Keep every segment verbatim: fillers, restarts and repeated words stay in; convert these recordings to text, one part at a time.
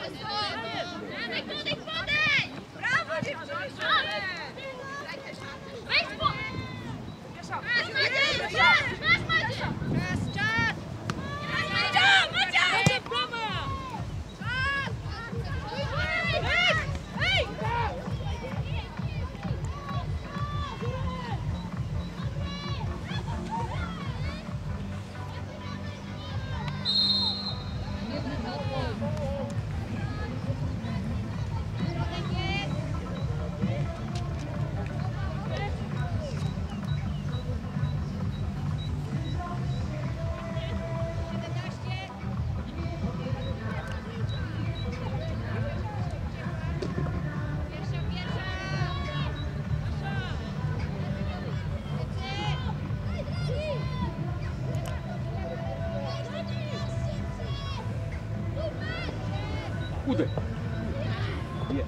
Kurde. Nie.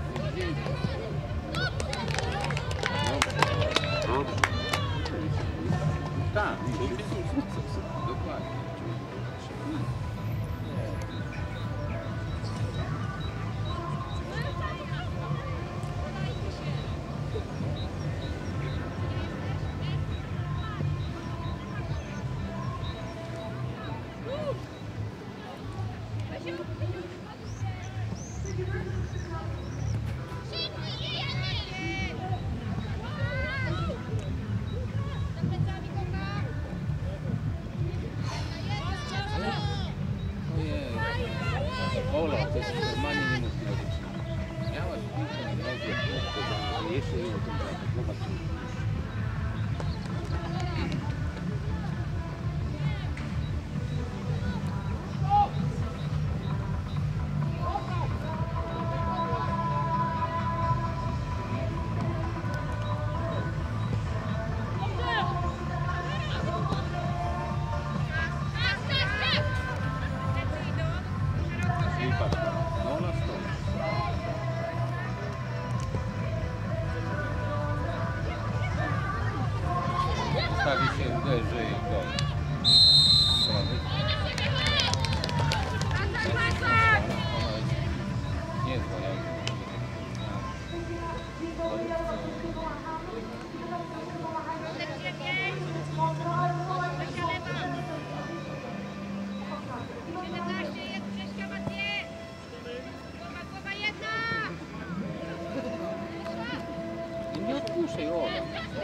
Tak, dokładnie. Ola, to jest normalnie niemożliwe. Miałaś piłkę na nowie, ale jeszcze ją o tym zaatakować. Stawi się, uderzy i gol. Niezła, jak nie odpuszczaj, Ola.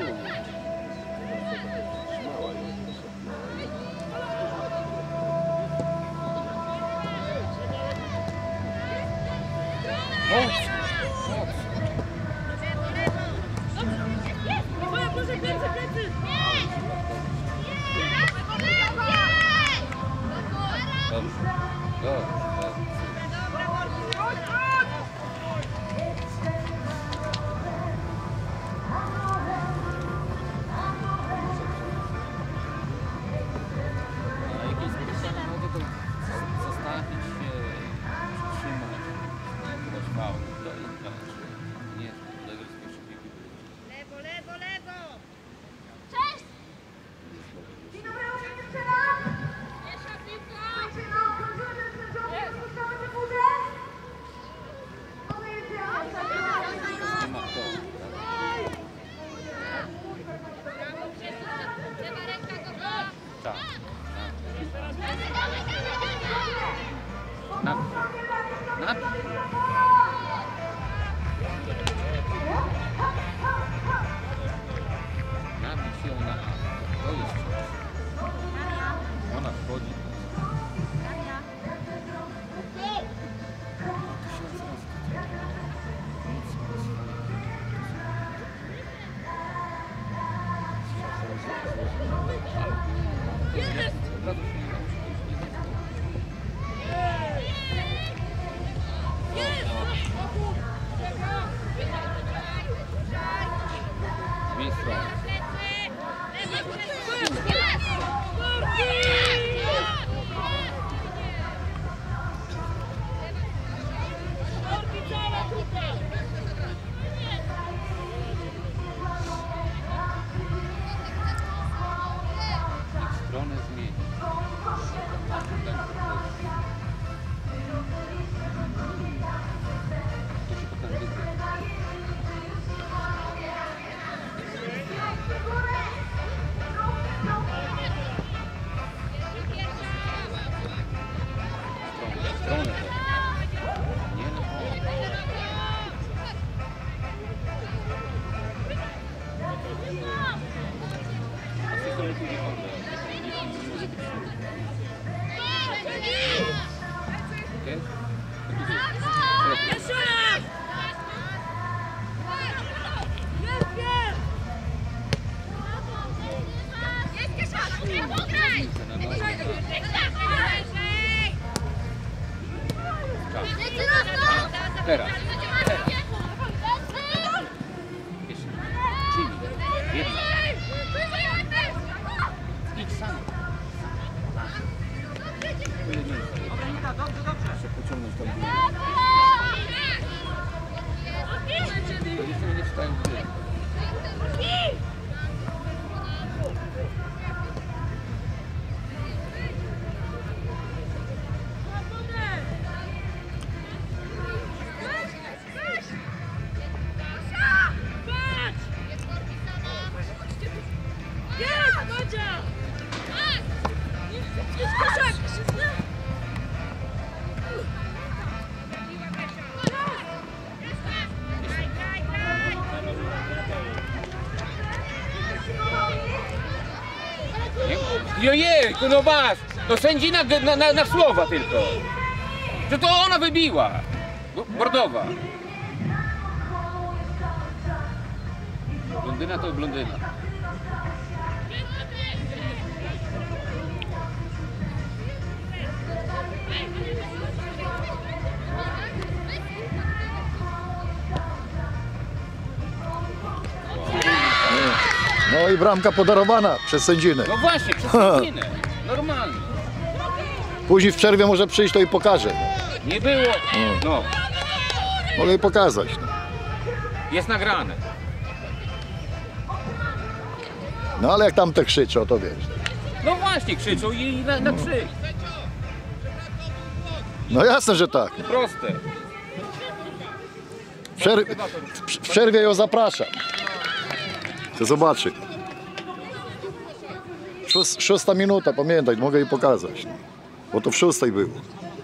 Proszę, plecy, plecy! Dobrze, dobrze. A jakieś specjalne mogę to zostawić się, przytrzymać, nie mało, to jest nie, to jest pierwszy bieg. Lewo, lewo, lewo! Cześć! Dzień dobry, jeszcze raz! Pierwsza piłka! Słuchajcie, na okrążeniu sędziowie Teraz. Jeszcze. Czyli. Jedna. Idź sam. Muszę pociągnąć tam górę. To dziewczyny nie wstają w górę. Jojejku, no masz! No sędzi na, na, na, na słowa tylko. Że to ona wybiła. Bordowa. Blondyna to blondyna. No i bramka podarowana przez sędzinę. No właśnie, przez sędzinę. Normalnie. Później w przerwie może przyjść, to i pokaże. Nie było. No. Mogę jej pokazać. No. Jest nagrane. No ale jak tam te krzyczą, to wiesz. No właśnie, krzyczą i na, na krzyk. No jasne, że tak. Proste. W, przerw w przerwie ją zapraszam. Chcę zobaczyć. Szóst szósta minuta, pamiętaj, mogę jej pokazać. No. Bo to w szóstej było.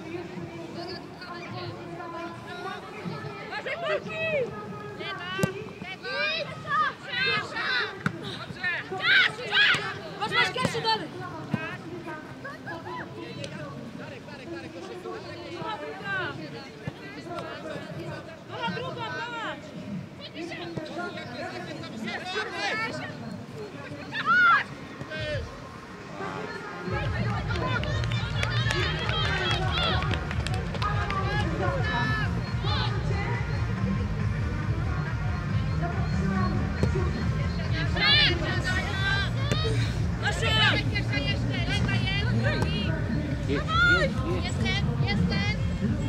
Jestem, jestem.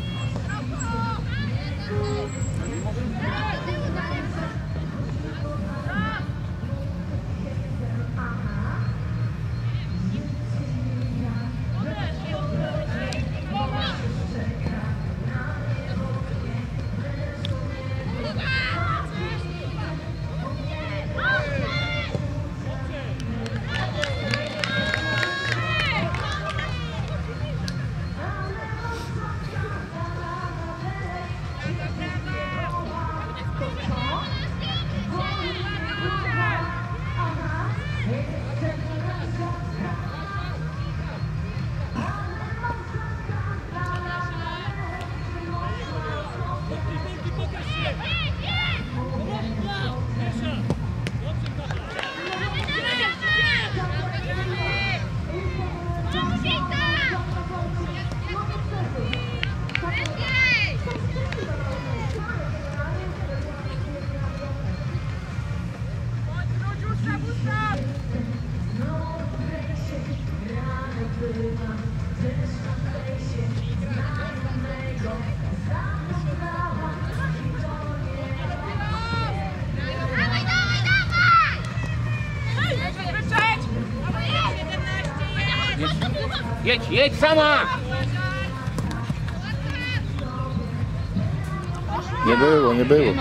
Jedź, jedź sama! Nie było, nie było.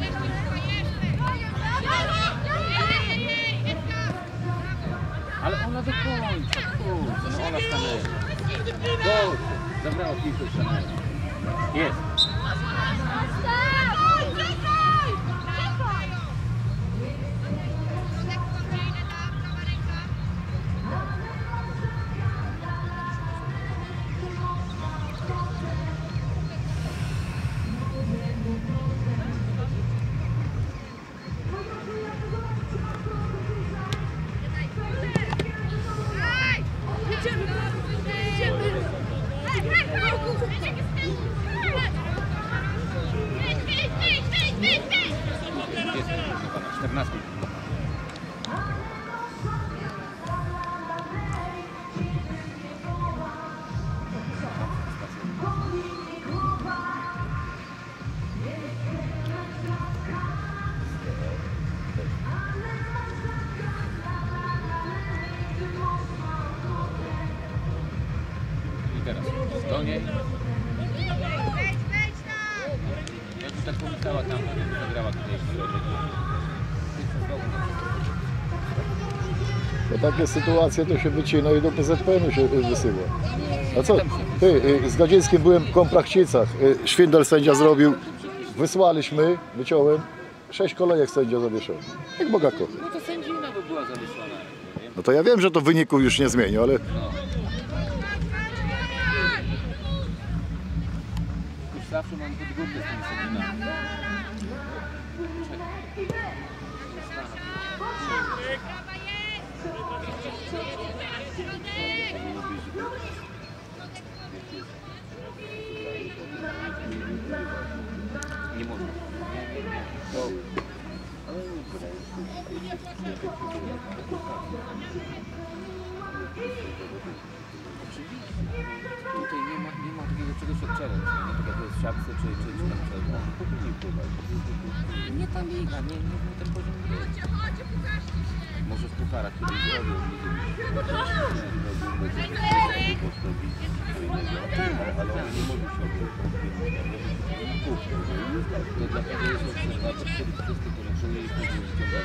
Ale ona do końca, kurczę, no ona stanęła. Dobrze, zabrała piłkę stanęła. Jest. czternastki. I teraz do niej. Wejdź, wejdź tam! Jakby tak pomyślała tam, to zagrała tutaj jeszcze do Bo takie sytuacje to się wycina i do P Z P N-u się y, wysyła. A co? Ty, y, z Gadzińskim byłem w Komprachcicach. Y, Szwindel sędzia zrobił. Wysłaliśmy, wyciąłem. Sześć kolejek sędzia zawieszał. Jak Boga kocha. No to sędzina by była zawieszona. No to ja wiem, że to wyniku już nie zmieni, ale No. Już zawsze mam podgórkę z tymi sędziami. Brawa jest! Nie można. To... Tutaj nie ma, nie ma takiego czegoś jak challenge, nie? Tak jak to jest w siatce czy, czy, czy tam challenge. Nie ta liga, nie, nie, nie ten poziom gry. Może w pucharach kiedyś zrobił, ale on nie może się to dlatego jest na to cztery cztery, to muszą jej później wyciągać.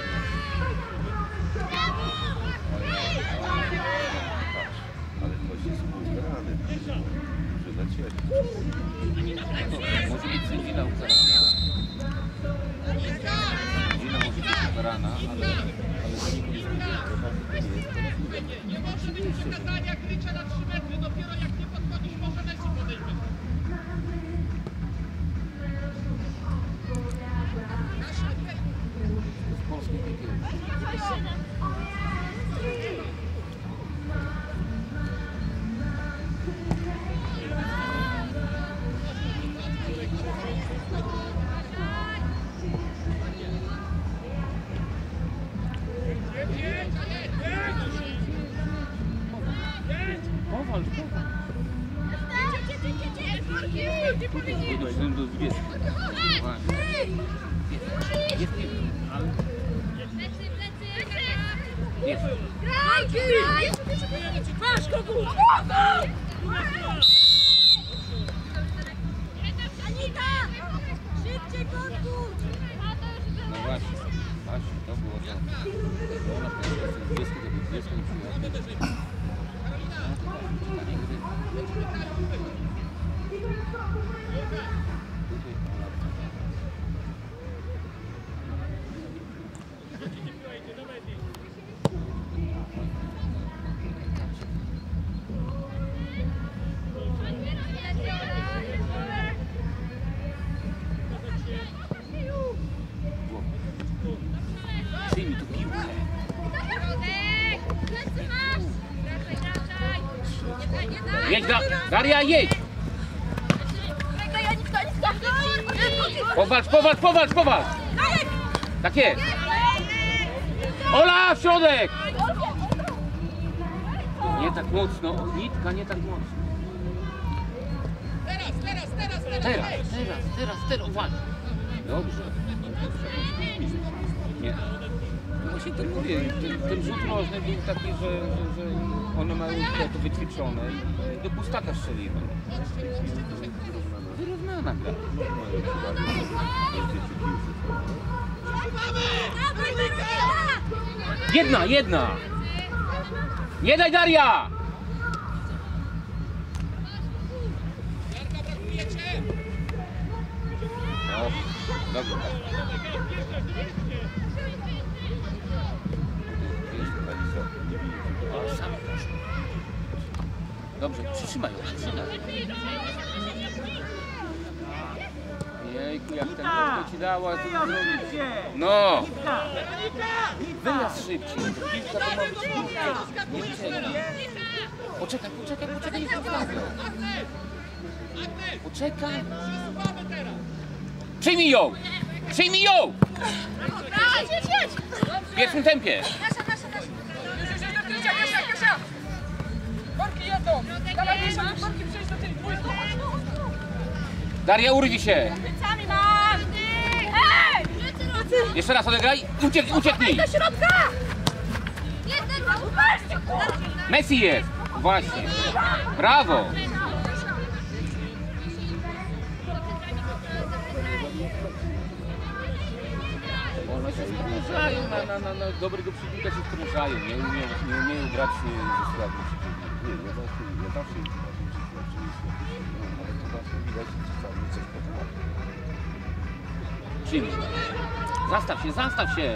Ale to się współgrany, że lecieli. Może być sędzina ukarana. Sędzina może być ukarana, ale... ale to nie jest. Nie może być przekazania krycia na trzy metry, dopiero jak nie podchodzisz, może Messi podejść. Polskie piłki. Powal, powal. Doszedłem do dwudziestu. Jest, jest piłka, ale... Jest. Graj, graj! Masz kogut! Anita! Szybciej kogut! No właśnie, właśnie, to było to. Ona powiedziała, że dwudziestu to był dwudziestu nie przyjechał. Przyjmij tu piłkę. Plecy masz! Wracaj, wracaj! Nie daj, nie daj! Jedź, da Daria, jedź! Czekaj, Anitka, Anitka! Powalcz, powalcz, powalcz, powalcz! Tak jest! Ola, w środek! Nie tak mocno, nitka, nie tak mocno. Teraz, teraz, teraz, teraz! Teraz, teraz, teraz, teraz, uwaga. Dobrze. Nie. No właśnie to mówię, ten, ten rzut rożny był taki, że, że, że one mają to wyćwiczone i do pustaka strzeliły. Wyrównana gra. Jedna, jedna! Nie daj Daria! O, dobrze. O, sam poszło. Dobrze, przytrzymaj ją, przytrzymaj. Jejku, jak ten to ci dała, to zrobić. No! Wyjazd szybciej, to piłka to ma być piłka. Nie uciekaj. Poczekaj, poczekaj, poczekaj, nie zostawię. Poczekaj. Przyjmij ją! Przyjmij ją! Jedź, jedź, jedź! W pierwszym tempie. Nasza, nasza, nasza. Już, już, już, do Kasia, Kasia, Kasia! Korki jedą! Dawaj, Kasia, korki przejść do tej dwójki! Daria, urwij się. Plecami mam! Hej! Jeszcze raz odegraj. Uciek, ucieknij. Do środka! Jednego! Upatrzcie! Messi jest. Właśnie. Brawo. One się sprężają, na, na, na, na dobrego przeciwnika się sprężają, nie umieją, nie umieją grać ze słabym przeciwnikiem. Nie, ja zawsze, ja zawsze im oczywiście, ale to zawsze widać, że czasami coś potrafi. Czyli zastaw się, zastaw się.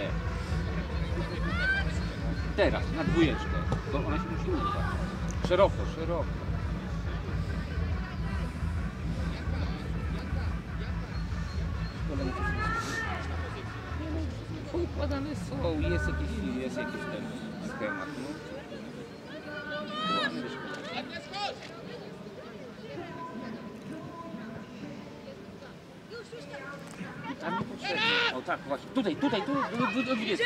Teraz, na dwójeczkę, bo ona się musi urwać. Szeroko, szeroko. Poukładane są, jest jakiś, jest jakiś ten schemat. No. Tam nie potrzebnie. O tak, właśnie. Tutaj, tutaj, tu, tu, tu, tu, tu.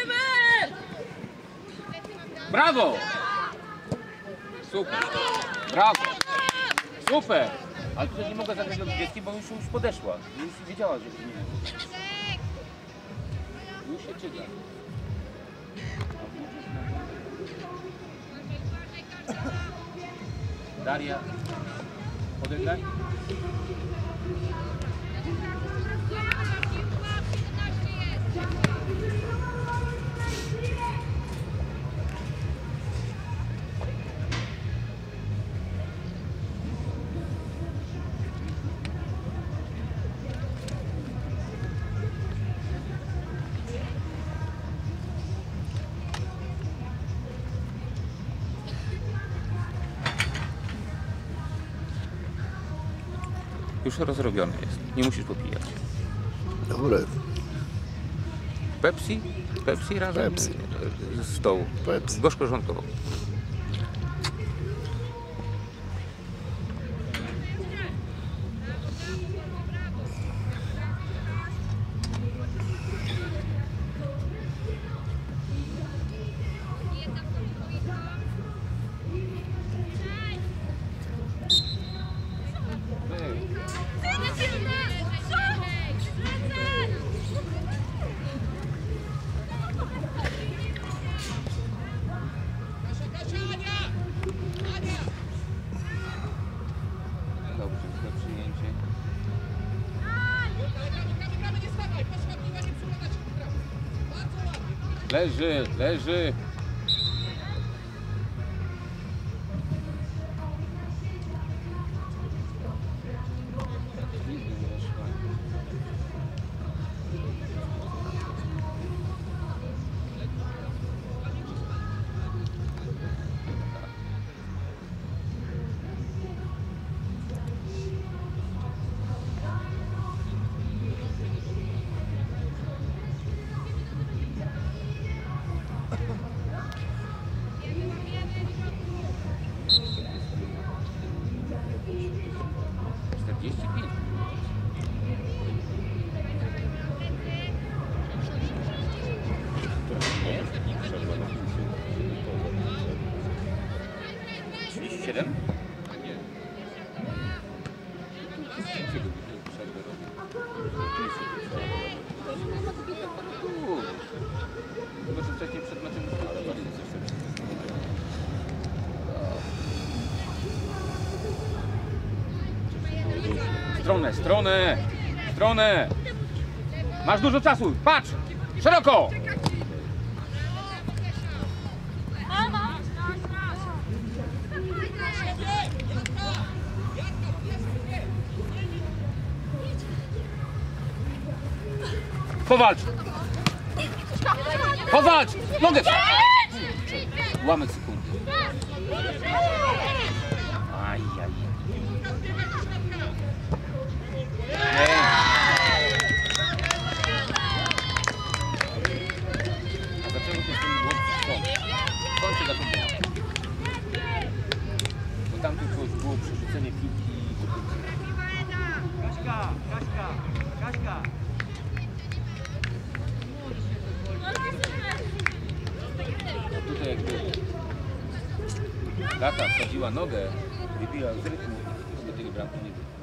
Brawo! Super. Brawo. Super. Ale tutaj nie mogę zagrać do dwudziestki, bo już, już podeszła. Już wiedziała, że nie. Już się czyta. Daria, odegraj. Już rozrobiony jest. Nie musisz popijać. Dobre. Pepsi? Pepsi razem Pepsi. z stołu. Pepsi. Gorzko-żołądkowo. Dobrze, złe przyjęcie. Leży, leży. Nigdy nie weszła. czterdzieści pięć. trzydzieści siedem? Chyba, że wcześniej przed meczem Stronę, stronę, stronę. Masz dużo czasu, patrz, szeroko. Powalcz. Powalcz, nogę. Ułamek sekundy. Ajaj. A zaczęło się z tym głosem stąd. Skąd się zaczęło? Bo tam tylko było przerzucenie piłki. Kaśka, Kaśka, Kaśka. jakby Gata wsadziła nogę, wybiła z rytmu, to by tej bramki nie było.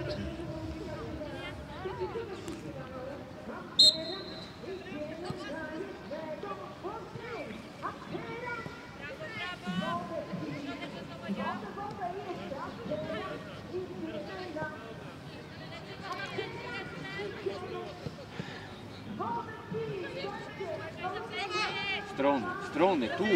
Strony, strony, tu!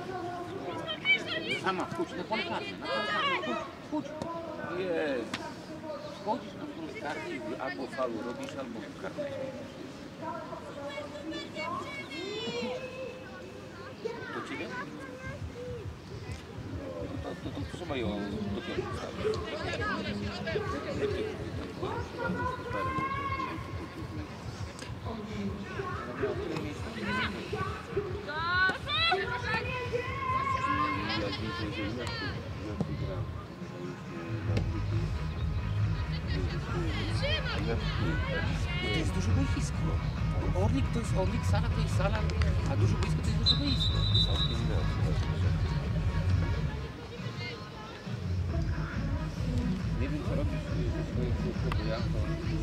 Sama wchodź na pole karne, na pole karne, wchodź, wchodź. Jest. Wchodzisz na pole karne i albo falu robisz, albo karne. Do ciebie? To, to, to, to trzeba ją dopiero postawić. To jest duże boisko. Orlik to jest Orlik, sala to jest sala, a duże boisko to jest duże boisko. Nie wiem co robisz ze swoim kółko, bo ja to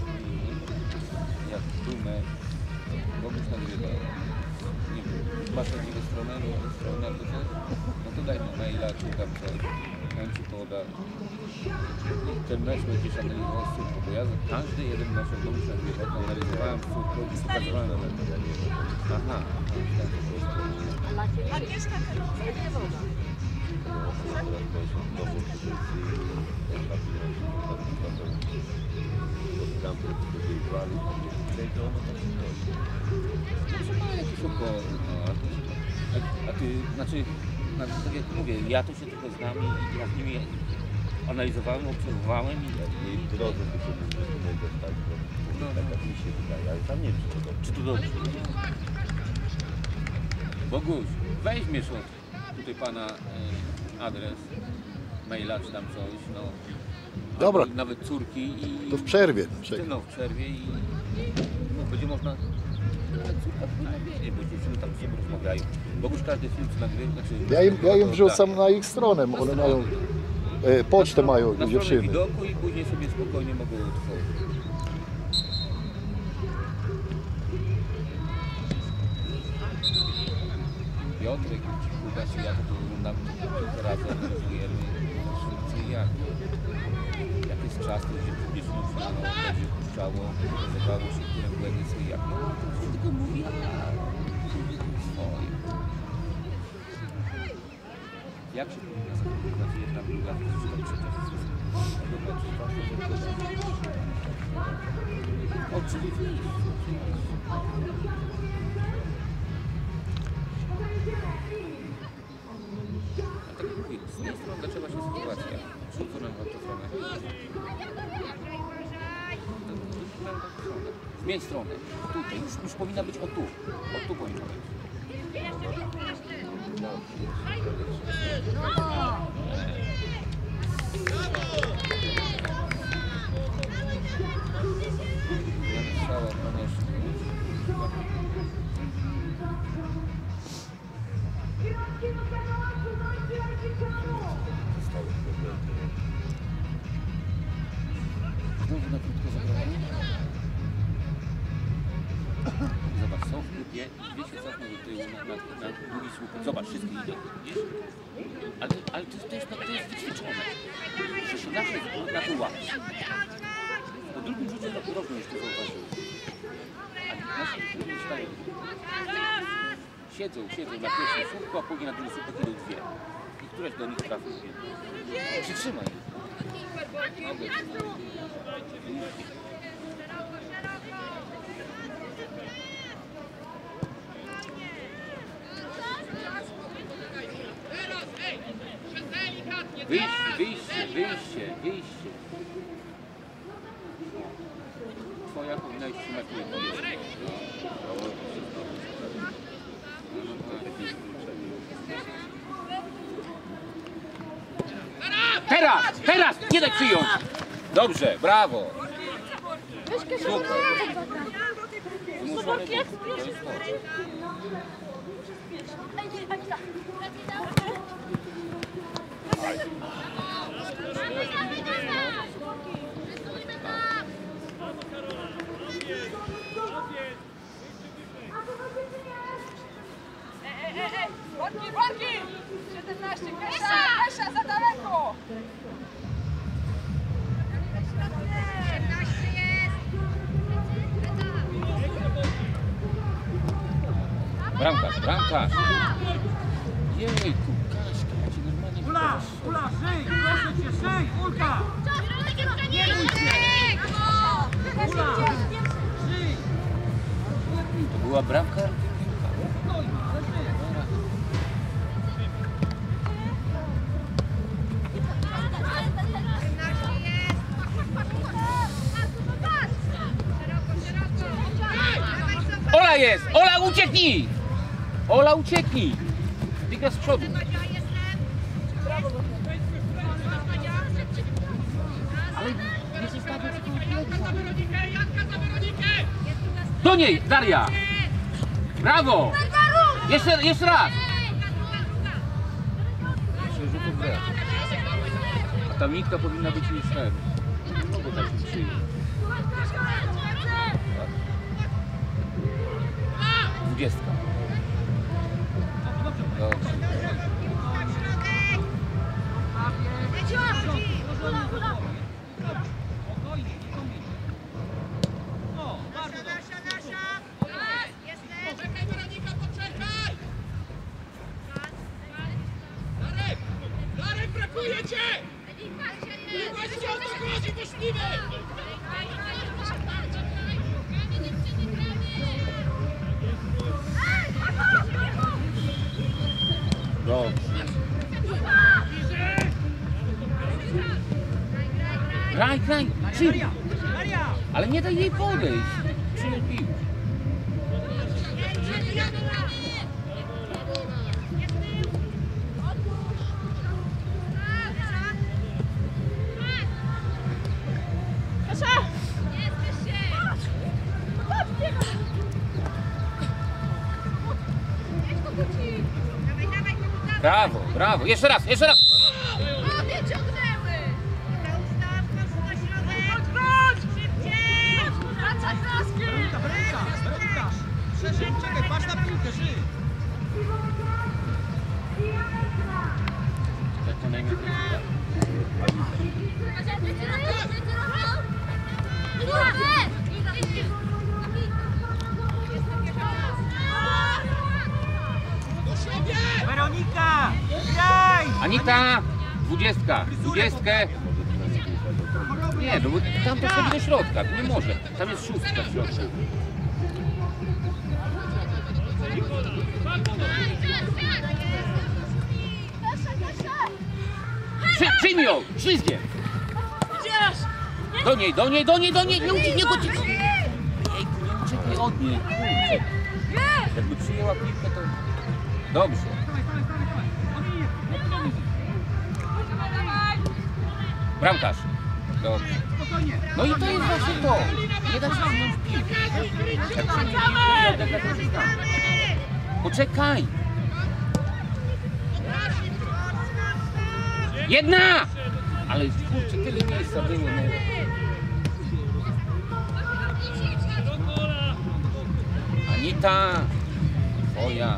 jak tu mecz, robisz nagrywa. Nie wiem, masz na drugą stronę, drugą stronę albo coś, no to daj mi maila, czy tam coś, on ci poda. Ten mecz będziesz analizował szybko, bo ja każdy jeden mecz robisz nagrywa, to analizowałem szybko i pokazywałem na mecz. Aha, Agnieszka Karolina, nie woda. A ty, znaczy, tak jak mówię, ja to się tylko znam i ja z nimi analizowałem, obserwowałem i... I drodze by się wyglądać tak, no, tak jak mi się wydaje, ale tam nie wiem, czy to dobrze. Czy to dobrze? Boguś, weźmiesz od tutaj pana e, adres, maila czy tam coś, no. Dobra. Albo nawet córki i... To w przerwie. No, w przerwie i... No, będzie można... Córka powinna wiedzieć, bo dziewczyny tam z sobą rozmawiają. Boguś każdy film co nagrywa, znaczy... Ja im, ja im to- wrzucam na ich stronę, one mają, e, pocztę mają na stronę dziewczyny. widoku i później sobie spokojnie mogą tworzyć. Piotrek, Kuba, czy ja to oglądam kilka razy, analizujemy co i jak. Jak jest czas, to się publicznie ustano, będzie puszczało, nazywało się, które błędy co i jak. No, to się tylko mówi, a swoje. Jak się powinna zachowywać jedna, druga, trzecia, trzecia? Oczywiście. A tak jak mówię, z tej strony zaczęła się sytuacja. Rzucono na tą stronę. Zmień stronę. Tutaj. Już, już powinna być o tu. O tu powinna być. Ja strzała, koniecznie. Znowu na krótko zagrałem. Zobacz, są w klubie, dwie się cofną do tyłu na, na, na długi słup. Zobacz, wszystkie idą, widzisz? Ale, ale to, to, jest, to jest wyćwiczone. Że się zawsze na to łapie. Po drugim rzucie tak drobno jeszcze zauważyłem. A nasi kluby stają. Siedzą, siedzą na pierwszym słupku, a później na drugim słupku idą dwie. I któreś do nich trafi. Przytrzymaj. Teraz, ej, przez delikatnie, Wyjście, wyjście, wyjście, wyjście. Twoja powinna iść trzymać mnie. Teraz, teraz, nie daj przyjąć. Dobrze, brawo. Super. Zmuszony, bo to jest to. Barki, barki! siedemnaście, Kasia, Kasia, za daleko! siedemnaście jest. Bramkarz, bramkarz. Jejku, Kaśka, ja ci normalnie... Ula, Ula, szyj, proszę cię, szyj, Ulka! Nie bój się! Ula, szyj! To była bramka? Ola jest! Ola, ucieknij! Ola, ucieknij! Biega z przodu. Ale nie zostawię ci do niej, Daria! Brawo! Jeszcze, jeszcze raz! Myślę, że to gra. A ta mitka powinna być niż ten. Nie mogę tak się przyjąć. Dwudziestka. Dobrze. Spokojnie, nie kombinujcie. No, bardzo dobrze. Poczekaj, Weronika, poczekaj! Darek! Darek, brakuje cię! Nie właśnie o to chodzi, możliwe! Dobrze. Graj, graj! Przyjdź. Daria! Ale nie daj jej podejść. Przyjął piłkę. Brawo, brawo. Jeszcze raz, jeszcze raz. Obie ciągnęły! Ta ustawka na środek! Chodź, szybciej! Wracaj noskiem! Weronika, Weronika, Weronika! Szerzej, czekaj, patrz na piłkę, szyj! Jak to najmniej Weronika! Graj! Anita! Dwudziestka! Dwudziestkę! Nie, no bo tam to wchodzi do środka, tu nie może. Tam jest szóstka w środku. Przy, przyjmij ją! Ślizgiem! Do niej, do niej, do niej, do niej! Nie uciekaj, nie uciekaj! Jejku, nie uciekaj od niej, kurczę. Jakby przyjęła piłkę, to... Dobrze. Bramkarz. Dobrze. No i to jest właśnie to. Nie da się wziąć piłki. Jak przyjmie piłkę, odegrać asystanta. Poczekaj. Jedna! Ale kurczę, tyle miejsca było. No. Anita. Twoja.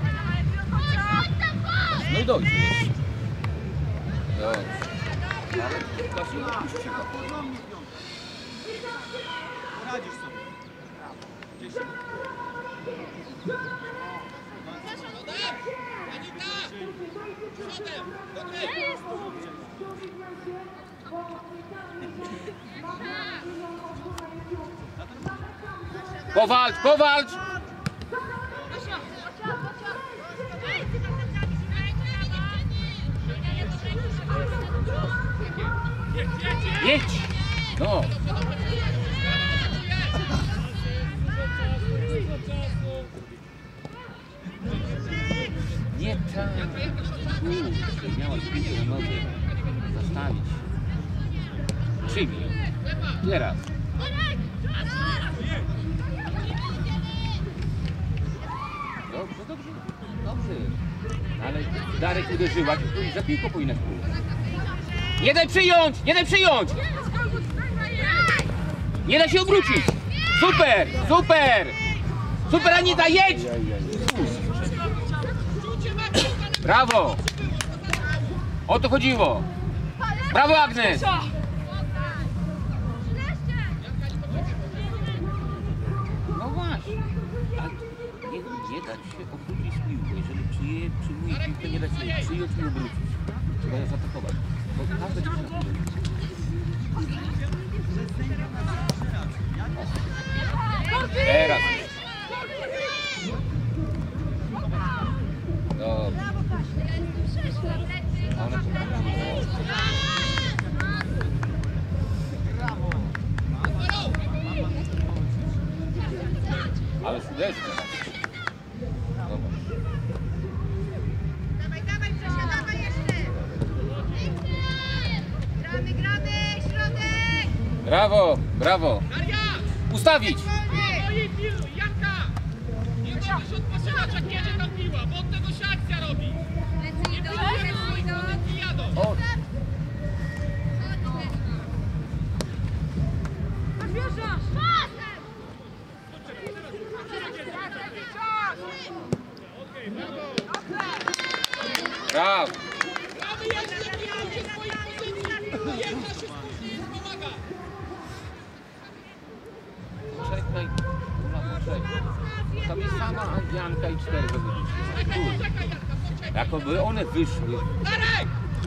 No i dojdzie jeszcze. Dobrze. Ale chyba się nie puściła. Poradzisz sobie. Anita! Przodem! Do gry! Powalcz, powalcz! Jedź! No! Nie tak! Kurczę, miałaś piłkę na nodze. Zastawić. Przyjmij ją. Teraz. Dobrze, dobrze. Dobrze. Darek uderzyłaś, to za piłką powinnaś pójść. Nie daj przyjąć! Nie daj przyjąć! Nie da się obrócić! Super! Super! Super Anita, jedź! Brawo! O to chodziło! Brawo Agnes! No właśnie. Ale nie, nie da się obrócić piłką. Jeżeli przyje, przyjmuje piłkę, nie da się przyjąć i obrócić. Trzeba ją zaatakować. Bo każda dziewczyna. Teraz. Dobrze. One ale sudecka. Dobra. Dawaj, dawaj, Grzesia, dawaj jeszcze! Gramy, gramy, środek! Brawo, brawo. Daria! Ustawić. Stoi pił, Janka! Nie możesz odpoczywać, jak jedzie tam piła, bo od tego się akcja robi. Nie pilnujesz swoich pozycji, jadą. O, brawo. Gramy jeszcze, pilnujcie swoich pozycji. Jedna się spóźni, pomaga. Czekaj. Ula, poczekaj. Tam jest sama Janka i cztery zawodnicy. Czekaj, poczekaj, Janka, poczekaj. Jakoby one wyszły. Darek!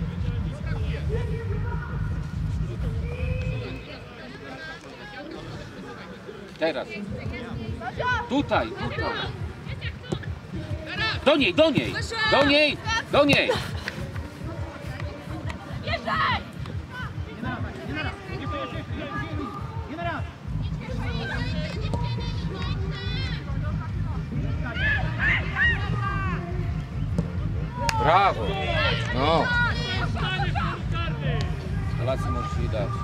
Teraz. Tutaj, tutaj. Do niej, do niej. Do niej, do niej. Brawo. No. Polacy możesz jej dać.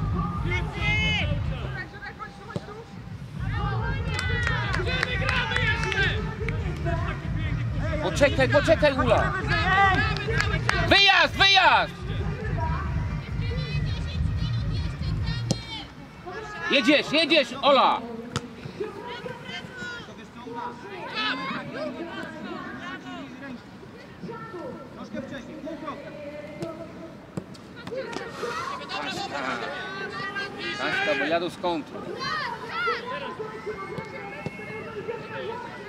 Gramy jeszcze! Poczekaj, poczekaj Ula. Wyjazd, wyjazd. Jedziesz, jedziesz, Ola. Kaśka, bo jadą z kontru.